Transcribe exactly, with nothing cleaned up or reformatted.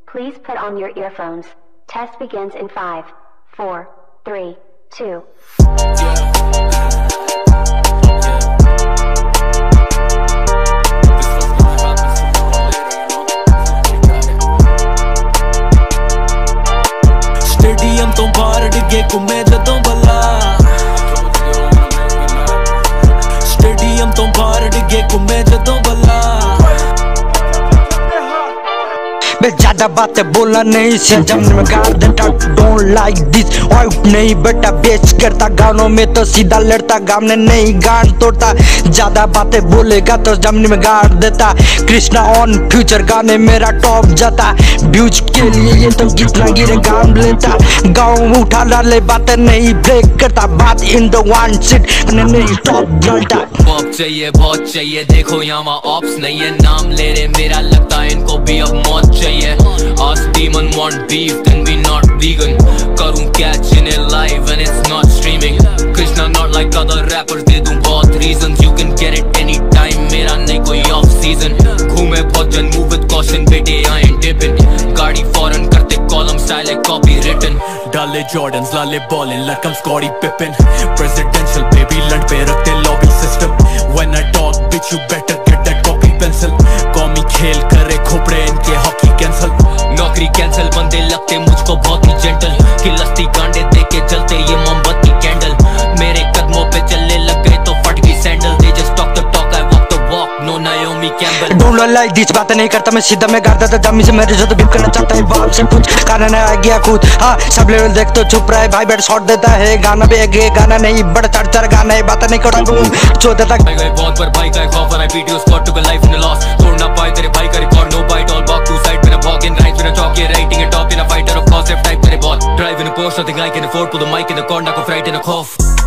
Please put on your earphones. Test begins in five, four, three, two. Stadium तो बाहर डिगे घूमे जदों बला स्टेडियम तो बाहर डिगे घूमे जदों बला मैं ज्यादा बातें बोलना नहीं सीजन में गाल देता डोंट लाइक दिस वाइफ नहीं बेटा बेच करता गानों में तो सीधा लड़ता गाने नहीं गान तोड़ता ज्यादा बातें बोलेगा तो जमनी में गाड़ देता कृष्णा ऑन फ्यूचर गाने मेरा टॉप जाता व्यूज के लिए ये तो कितना गिरे गान लेता गाँव उठा डाले बातें नहीं ब्रेक करता बात इन द वन सीट नहीं टॉप डालता पॉप चाहिए बहुत चाहिए देखो यहाँ ऑप्स नहीं है नाम ले रहे मेरा लगता है इनको भी अब मौत चाहिए Ask demon want beef then we not vegan करूँ catch in it live and it's not streaming Krishna not like other rappers दे दूँ बहुत reasons you can get it anytime मेरा नहीं कोई off season घूमे बहुत जन move with caution बेटे I ain't dipping गाड़ी foreign करते column style है copy written डाले Jordans लाले ballin like I'm Scottie Pippen presidential baby लड़ पे रखते lobby system when I talk bitch you better get that copy pencil कौमी खेल करे खोपड़े इनके हॉकी कैंसल नौकरी कैंसल बंदे लगते मुझको बहुत ही जेंटल कि लस्ती गांडे देके जलते ये मोमबत्ती कैंडल मेरे कदमों पे चलने लग गए तो फट गई sandal they just talk the talk I walk the walk no Naomi Campbell don't like this बातें नहीं करता मैं सीधा मैं गाता था जमी से मेरे जो तो बीप करना चाहता है बाप से कुछ कारण आ गया खुद हाँ सब लेवल देख तो चुप रहा है भाई बैठ शॉट देता है गाना भी एक गाना नहीं बड़ा चढ़ चढ़ गाना है बातें नहीं करता हूँ चो देता बहुत पर भाई का खौफ और I video spot to life in loss तोड़ना पाए तेरे भाई का record no bite all balk to side मेरा वॉक इन राइट मेरा चॉक ये राइटिंग है top in a fighter of concept type तेरे bot drive in a course nothing I can afford pull the mic in the corner को fright in a खौफ